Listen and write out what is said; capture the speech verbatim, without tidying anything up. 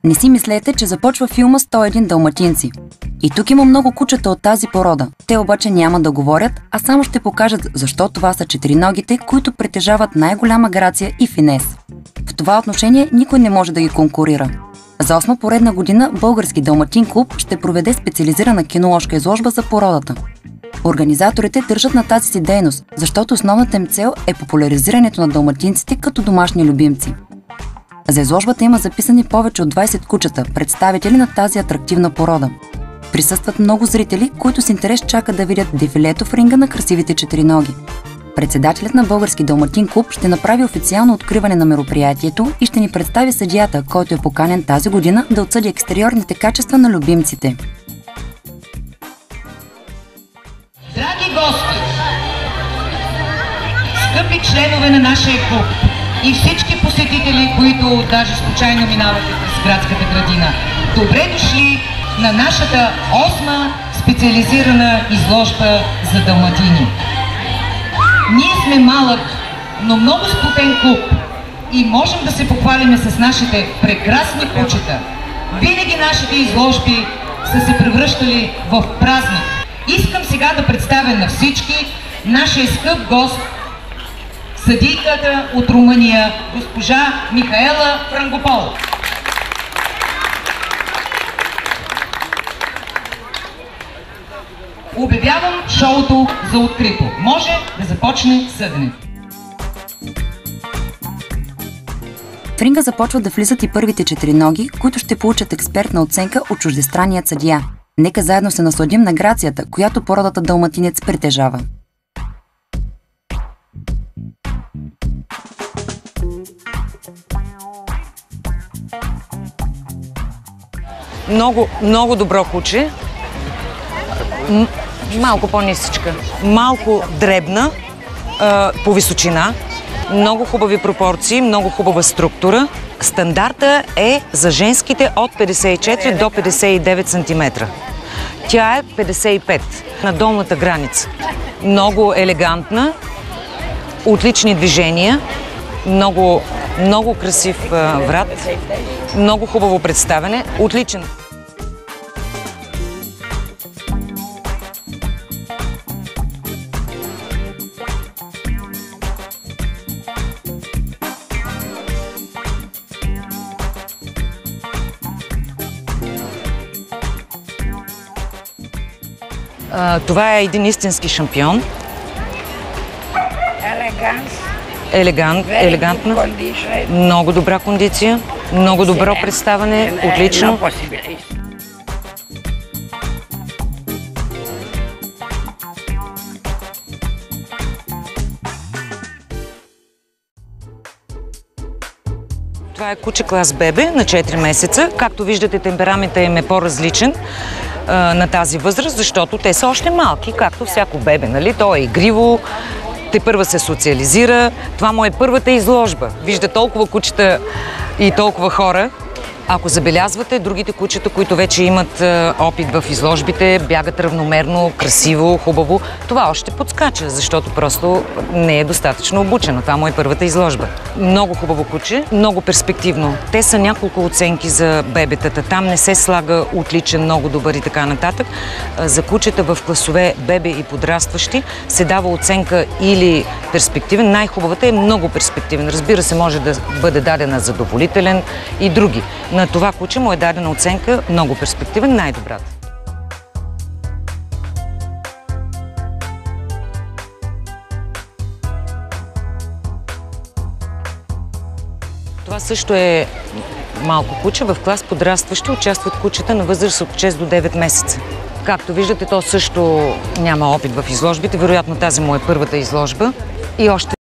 Не си мислете, че започва филма сто и един далматинци. И тук има много кучета от тази порода. Те обаче няма да говорят, а само ще покажат защо това са четириногите, които притежават най-голяма грация и финес. В това отношение никой не може да ги конкурира. За осма поредна година Български далматин клуб ще проведе специализирана киноложка изложба за породата. Организаторите държат на тази си дейност, защото основната им цел е популяризирането на далматинците като домашни любимци. За изложбата има записани повече от двайсет кучета, представители на тази атрактивна порода. Присъстват много зрители, които с интерес чакат да видят дефилето в ринга на красивите четириноги. Председателят на Български далматин клуб ще направи официално откриване на мероприятието и ще ни представи съдията, който е поканен тази година да отсъди екстериорните качества на любимците. Драги гости, скъпи членове на нашия клуб и всички посетители, които даже случайно минавате през градската градина, добре дошли на нашата осма специализирана изложба за далматини. Ние сме малък, но много сплотен клуб и можем да се похвалим с нашите прекрасни кучета. Винаги нашите изложби са се превръщали в празник. Искам сега да представя на всички нашия скъп гост, съдийката от Румъния, госпожа Михаела Франгопол. Обявявам шоуто за открито. Може да започне съденето. В ринга започват да влизат и първите четириноги, които ще получат експертна оценка от чуждестранният съдия. Нека заедно се насладим на грацията, която породата далматинец притежава. Много, много добро куче. М- малко по-нисичка. Малко дребна а, по височина. Много хубави пропорции, много хубава структура. Стандарта е за женските от петдесет и четири до петдесет и девет сантиметра. Тя е петдесет и пет на долната граница. Много елегантна, отлични движения, много, много красив а, врат, много хубаво представяне, отличен. А, това е един истински шампион. Елегант, елегантна, много добра кондиция, много добро представяне, отлично. Това е куче клас бебе на четири месеца. Както виждате, темпераментът им е по-различен а, на тази възраст, защото те са още малки, както всяко бебе, нали? То е игриво, те първа се социализира. Това му е първата изложба. Вижда толкова кучета и толкова хора. Ако забелязвате, другите кучета, които вече имат е, опит в изложбите, бягат равномерно, красиво, хубаво. Това още подскача, защото просто не е достатъчно обучено. Това му е първата изложба. Много хубаво куче, много перспективно. Те са няколко оценки за бебетата. Там не се слага отличен, много добър и така нататък. За кучета в класове бебе и подрастващи се дава оценка или перспективен. Най-хубавата е много перспективен. Разбира се, може да бъде дадена задоволителен и други. На това куче му е дадена оценка много перспективен, най-добрата. Това също е малко куче. В клас подрастващи участват кучета на възраст от шест до девет месеца. Както виждате, то също няма опит в изложбите. Вероятно тази му е първата изложба. И още